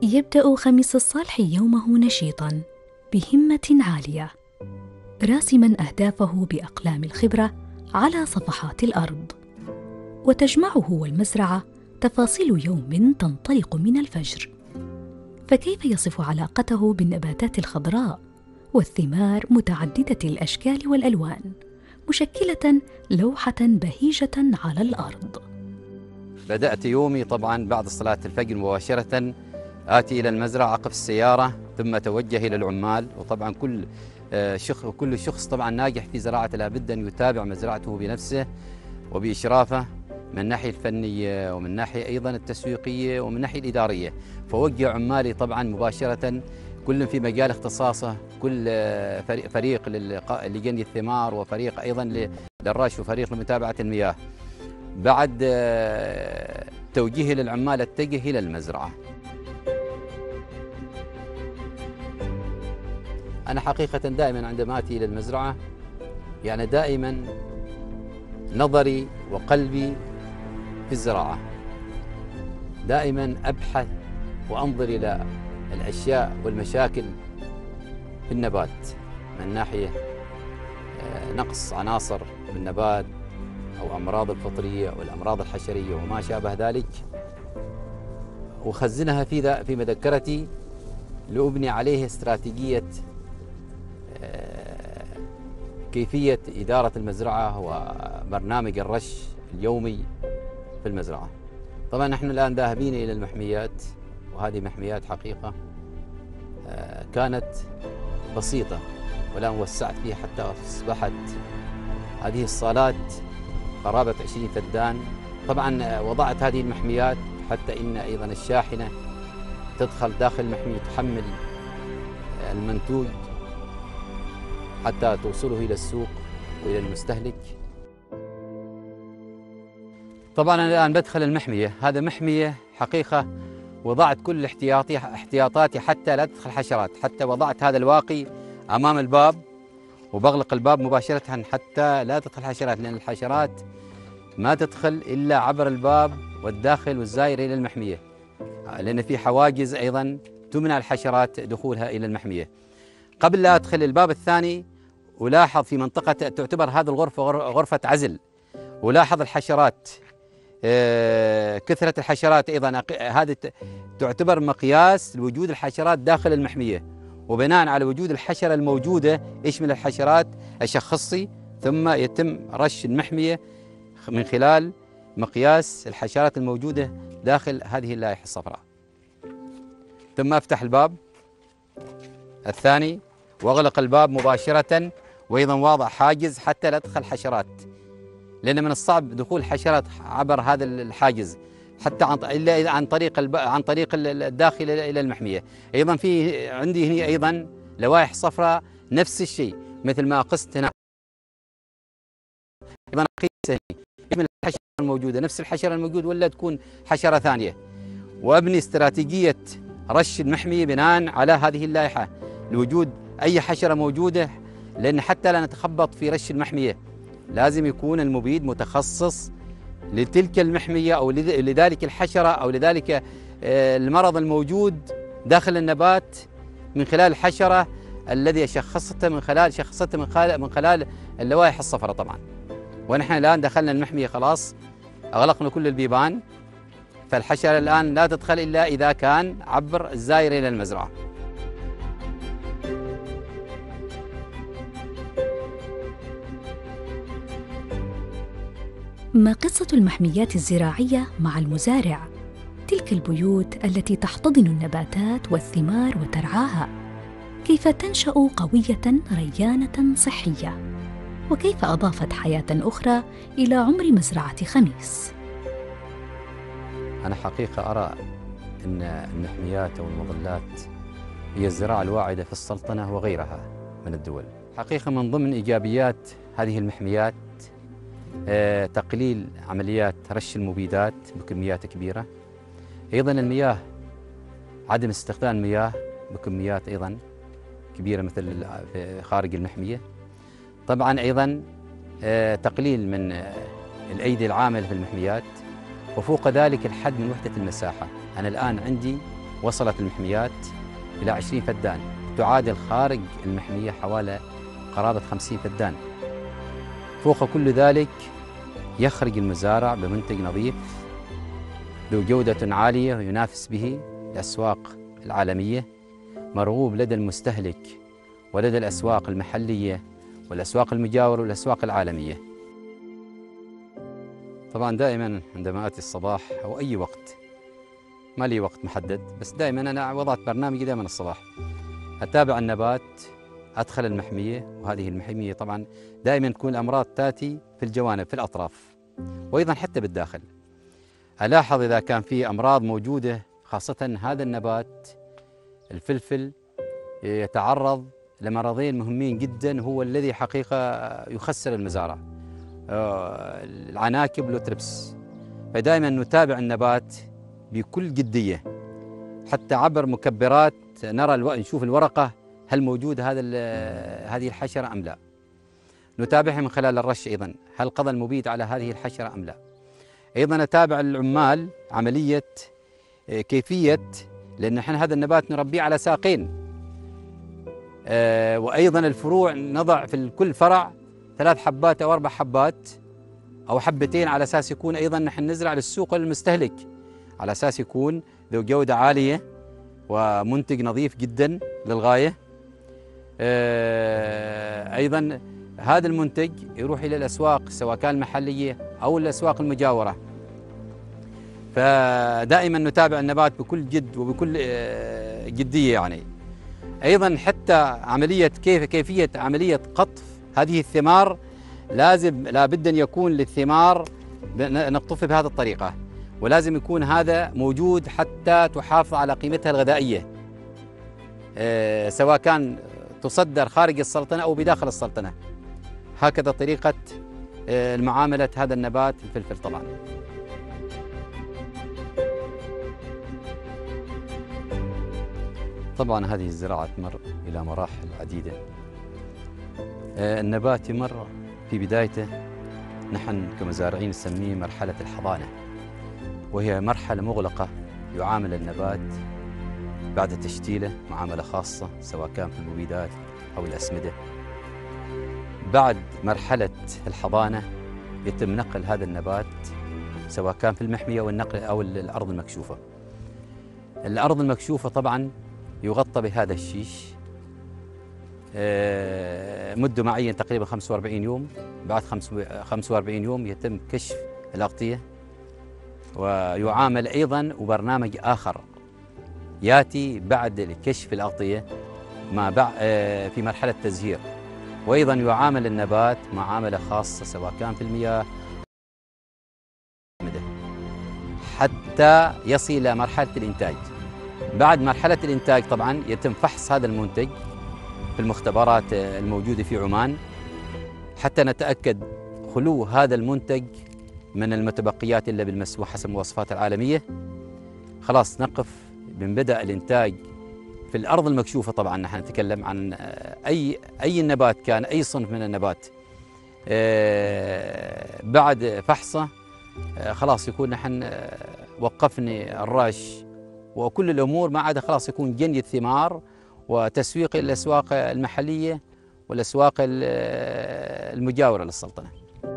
يبدأ خميس الصالح يومه نشيطاً بهمة عالية، راسماً أهدافه بأقلام الخبرة على صفحات الأرض. وتجمعه والمزرعة تفاصيل يوم تنطلق من الفجر. فكيف يصف علاقته بالنباتات الخضراء والثمار متعددة الأشكال والألوان، مشكلة لوحة بهيجة على الأرض؟ بدأت يومي طبعاً بعد صلاة الفجر مباشرة، آتي إلى المزرعة أقف السيارة ثم أتوجه إلى العمال. وطبعاً كل شخص طبعاً ناجح في زراعته لابد أن يتابع مزرعته بنفسه وبإشرافه من الناحية الفنية ومن الناحية أيضاً التسويقية ومن الناحية الإدارية. فوجه عمالي طبعاً مباشرة كل في مجال اختصاصه، كل فريق لجني الثمار، وفريق أيضاً للرش، وفريق لمتابعة المياه. بعد توجيهي للعمال اتجه إلى المزرعة. أنا حقيقة دائما عندما آتي إلى المزرعة يعني دائما نظري وقلبي في الزراعة، دائما أبحث وأنظر إلى الأشياء والمشاكل في النبات من ناحية نقص عناصر بالنبات أو أمراض الفطرية والأمراض الحشرية وما شابه ذلك، وخزنها في مذكرتي لأبني عليه استراتيجية كيفية إدارة المزرعة وبرنامج الرش اليومي في المزرعة. طبعا نحن الآن ذاهبين إلى المحميات، وهذه محميات حقيقة كانت بسيطة، والآن وسعت فيها حتى أصبحت هذه الصالات قرابة 20 فدان. طبعا وضعت هذه المحميات حتى إن أيضا الشاحنة تدخل داخل المحمية تحمل المنتوج حتى توصله إلى السوق وإلى المستهلك. طبعا أنا الآن بدخل المحمية، هذا محمية حقيقة وضعت كل احتياطاتي حتى لا تدخل حشرات، حتى وضعت هذا الواقي أمام الباب وبغلق الباب مباشرة حتى لا تدخل حشرات، لأن الحشرات ما تدخل إلا عبر الباب والداخل والزائر إلى المحمية، لأن في حواجز أيضا تمنع الحشرات دخولها إلى المحمية. قبل لا أدخل الباب الثاني ألاحظ في منطقة تعتبر هذه الغرفة غرفة عزل، ألاحظ الحشرات، كثرة الحشرات أيضا. هذه تعتبر مقياس لوجود الحشرات داخل المحمية، وبناء على وجود الحشرة الموجودة إيش من الحشرات أشخصي، ثم يتم رش المحمية من خلال مقياس الحشرات الموجودة داخل هذه اللائحة الصفراء. ثم أفتح الباب الثاني وأغلق الباب مباشرة، وأيضا واضع حاجز حتى لا تدخل حشرات، لأن من الصعب دخول حشرات عبر هذا الحاجز حتى إلا عن طريق الداخل إلى المحمية. أيضا في عندي هنا أيضا لوائح صفراء نفس الشيء، مثل ما قست هنا أيضا أقيس من الحشرة الموجودة نفس الحشرة الموجودة ولا تكون حشرة ثانية، وأبني استراتيجية رش المحمية بناء على هذه اللائحة لوجود أي حشرة موجودة، لأن حتى لا نتخبط في رش المحمية لازم يكون المبيد متخصص لتلك المحمية أو لذلك الحشرة أو لذلك المرض الموجود داخل النبات من خلال الحشرة الذي شخصته من خلال اللوائح الصفراء طبعا. ونحن الآن دخلنا المحمية خلاص، أغلقنا كل البيبان، فالحشرة الآن لا تدخل إلا إذا كان عبر الزائر إلى المزرعة. ما قصة المحميات الزراعية مع المزارع؟ تلك البيوت التي تحتضن النباتات والثمار وترعاها، كيف تنشأ قوية ريانة صحية؟ وكيف أضافت حياة أخرى إلى عمر مزرعة خميس؟ أنا حقيقة أرى أن المحميات أو المظلات هي الزراعة الواعدة في السلطنة وغيرها من الدول. حقيقة من ضمن إيجابيات هذه المحميات تقليل عمليات رش المبيدات بكميات كبيرة، أيضا المياه عدم استخدام المياه بكميات أيضا كبيرة مثل خارج المحمية. طبعا أيضا تقليل من الأيدي العاملة في المحميات، وفوق ذلك الحد من وحدة المساحة. أنا الآن عندي وصلت المحميات إلى 20 فدان، تعادل خارج المحمية حوالي قرابة 50 فدان. فوق كل ذلك يخرج المزارع بمنتج نظيف ذو جودة عالية وينافس به الأسواق العالمية، مرغوب لدى المستهلك ولدى الأسواق المحلية والأسواق المجاورة والأسواق العالمية. طبعا دائما عندما آتي الصباح أو أي وقت، ما لي وقت محدد، بس دائما أنا وضعت برنامجي دائما الصباح أتابع النبات، أدخل المحمية، وهذه المحمية طبعا دائما تكون الأمراض تأتي في الجوانب في الأطراف وأيضا حتى بالداخل. ألاحظ إذا كان في أمراض موجودة، خاصة هذا النبات الفلفل يتعرض لمرضين مهمين جدا، هو الذي حقيقة يخسر المزارع، العناكب والتربس. فدائما نتابع النبات بكل جدية، حتى عبر مكبرات نرى نشوف الورقة هل موجود هذه الحشرة أم لا. نتابعها من خلال الرش أيضا، هل قضى المبيد على هذه الحشرة أم لا. أيضا نتابع العمال عملية كيفية، لأن احنا هذا النبات نربيه على ساقين، وأيضا الفروع نضع في كل فرع 3 حبات أو 4 حبات أو حبتين، على أساس يكون أيضا نحن نزرع للسوق للمستهلك، على أساس يكون ذو جودة عالية ومنتج نظيف جدا للغاية. أيضا هذا المنتج يروح إلى الأسواق سواء كان المحلية أو الأسواق المجاورة. فدائما نتابع النبات بكل جد وبكل جدية يعني. أيضا حتى عملية كيفية عملية قطف هذه الثمار، لابد أن يكون للثمار نقطفها بهذه الطريقة، ولازم يكون هذا موجود حتى تحافظ على قيمتها الغذائية، سواء كان تصدر خارج السلطنة أو بداخل السلطنة. هكذا طريقة المعاملة هذا النبات الفلفل. طبعا هذه الزراعة تمر إلى مراحل عديدة. النبات يمر في بدايته، نحن كمزارعين نسميه مرحلة الحضانة، وهي مرحلة مغلقة يعامل النبات بعد تشتيله معاملة خاصة، سواء كان في المبيدات أو الأسمدة. بعد مرحلة الحضانة يتم نقل هذا النبات سواء كان في المحمية والنقل أو الأرض المكشوفة. الأرض المكشوفة طبعا يغطى بهذا الشيش مدة معينة تقريبا 45 يوم. بعد 45 يوم يتم كشف الأغطية، ويعامل أيضا وبرنامج آخر يأتي بعد كشف الأغطية في مرحلة تزهير، وأيضا يعامل النبات معاملة خاصة سواء كان في المياه حتى يصل إلى مرحلة الإنتاج. بعد مرحلة الإنتاج طبعا يتم فحص هذا المنتج في المختبرات الموجودة في عمان، حتى نتأكد خلو هذا المنتج من المتبقيات إلا بالمسموح حسب المواصفات العالمية. خلاص نقف من بدأ الإنتاج في الأرض المكشوفة. طبعا نحن نتكلم عن أي نبات كان، أي صنف من النبات، بعد فحصه خلاص يكون نحن وقفنا الرش وكل الأمور، ما عدا خلاص يكون جني الثمار وتسويق الأسواق المحلية والأسواق المجاورة للسلطنة.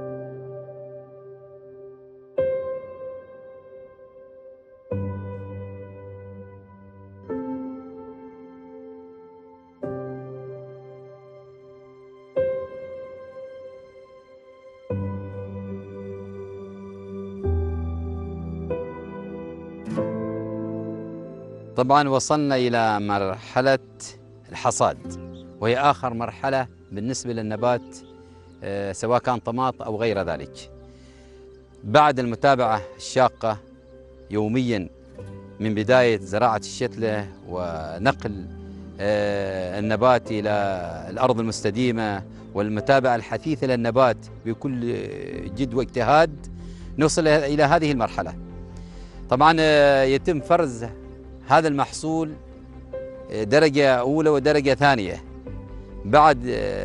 طبعا وصلنا إلى مرحلة الحصاد، وهي آخر مرحلة بالنسبة للنبات سواء كان طماط أو غير ذلك. بعد المتابعة الشاقة يوميا من بداية زراعة الشتلة ونقل النبات إلى الأرض المستديمة والمتابعة الحثيثة للنبات بكل جد واجتهاد، نوصل إلى هذه المرحلة. طبعا يتم فرز هذا المحصول درجة أولى ودرجة ثانية. بعد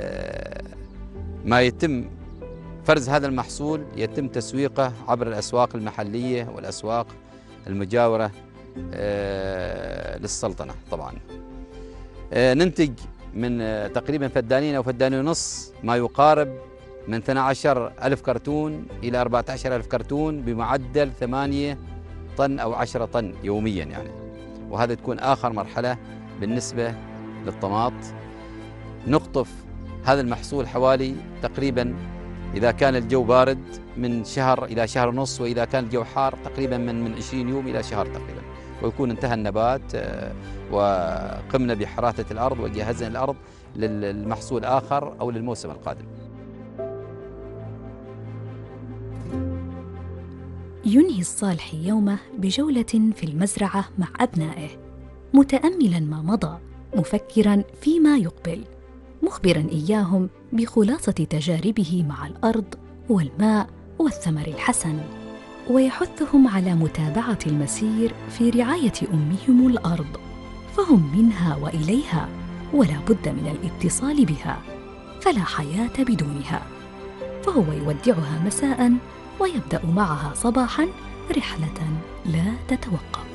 ما يتم فرز هذا المحصول يتم تسويقه عبر الأسواق المحلية والأسواق المجاورة للسلطنة. طبعا ننتج من تقريبا فدانين أو فدانين ونص ما يقارب من 12,000 كرتون إلى 14,000 كرتون بمعدل 8 طن أو 10 طن يوميا يعني. وهذا تكون آخر مرحلة بالنسبة للطماط. نقطف هذا المحصول حوالي تقريبا إذا كان الجو بارد من شهر إلى شهر ونص، وإذا كان الجو حار تقريبا من 20 يوم إلى شهر تقريبا، ويكون انتهى النبات وقمنا بحراثة الأرض وجهزنا الأرض للمحصول آخر أو للموسم القادم. ينهي الصالحي يومه بجولة في المزرعة مع أبنائه، متأملاً ما مضى، مفكراً فيما يقبل، مخبراً إياهم بخلاصة تجاربه مع الأرض والماء والثمر الحسن، ويحثهم على متابعة المسير في رعاية أمهم الأرض، فهم منها وإليها، ولا بد من الاتصال بها، فلا حياة بدونها. فهو يودعها مساءً ويبدأ معها صباحاً رحلة لا تتوقف.